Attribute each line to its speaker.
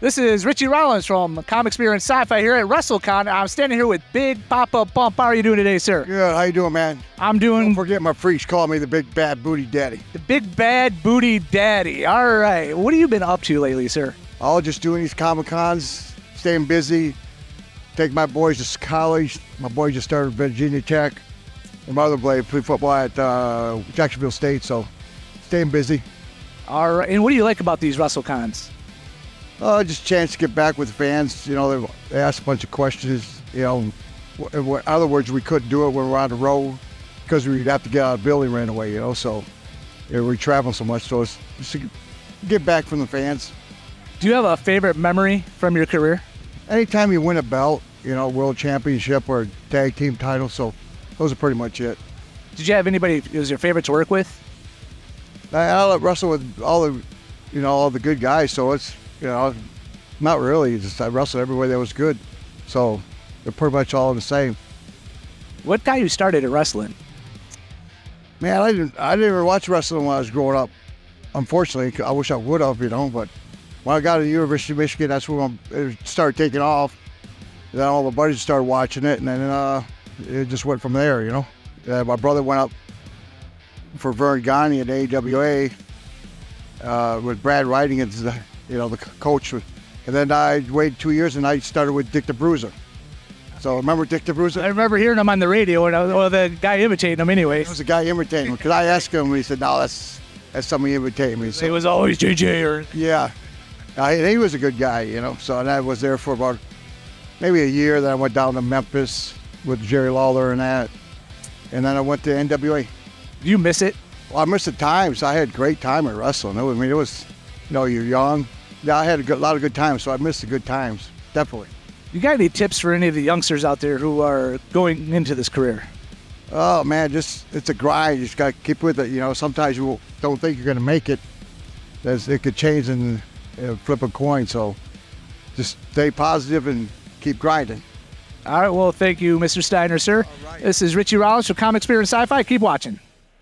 Speaker 1: This is Richie Rollins from Comic Experience Sci-Fi here at WrestleCon. I'm standing here with Big Papa Pump. How are you doing today, sir?
Speaker 2: Good. How you doing, man?
Speaker 1: I'm doing...
Speaker 2: Don't forget my freaks call me the Big Bad Booty Daddy.
Speaker 1: The Big Bad Booty Daddy. All right. What have you been up to lately, sir?
Speaker 2: All just doing these Comic-Cons, staying busy, take my boys to college. My boy just started Virginia Tech. And my other boy played football at Jacksonville State, so staying busy.
Speaker 1: All right. And what do you like about these WrestleCons?
Speaker 2: Just a chance to get back with fans. You know, they asked a bunch of questions. You know, in other words, we couldn't do it when we're on the road because we'd have to get out of the building right away, you know. So we travel so much, so it's just to get back from the fans.
Speaker 1: Do you have a favorite memory from your career?
Speaker 2: Anytime you win a belt, you know, world championship or tag team title, so those are pretty much it.
Speaker 1: Did you have anybody who was your favorite to work with?
Speaker 2: I wrestle with all the good guys, so it's, you know, not really. Just I wrestled everywhere that was good, so they're pretty much all the same.
Speaker 1: What got you started at wrestling?
Speaker 2: Man, I didn't ever watch wrestling when I was growing up. Unfortunately, I wish I would have, you know. But when I got to the University of Michigan, that's when it started taking off. And then all the buddies started watching it, and then it just went from there, you know. My brother went up for Vern Gagne at AWA with Brad Riding as the coach. And then I waited 2 years and I started with Dick the Bruiser. So remember Dick the Bruiser?
Speaker 1: I remember hearing him on the radio, and the guy imitating him anyway.
Speaker 2: It was a guy imitating him, because I asked him, and he said, no, that's somebody imitating me. So,
Speaker 1: it was always JJ or...
Speaker 2: Yeah. He was a good guy, you know. So and I was there for about maybe a year. Then I went down to Memphis with Jerry Lawler and that. And then I went to NWA.
Speaker 1: Do you miss it?
Speaker 2: Well, I miss the times. I had a great time at wrestling. It was, you know, you're young. Yeah, I had a lot of good times, so I miss the good times, definitely.
Speaker 1: You got any tips for any of the youngsters out there who are going into this career?
Speaker 2: Oh, man, it's a grind. You just got to keep with it. You know, sometimes you don't think you're going to make it. It could change in flip a coin, so just stay positive and keep grinding.
Speaker 1: All right, well, thank you, Mr. Steiner, sir.
Speaker 2: All right.
Speaker 1: This is Richie Rollins from Comic Experience Sci-Fi. Keep watching.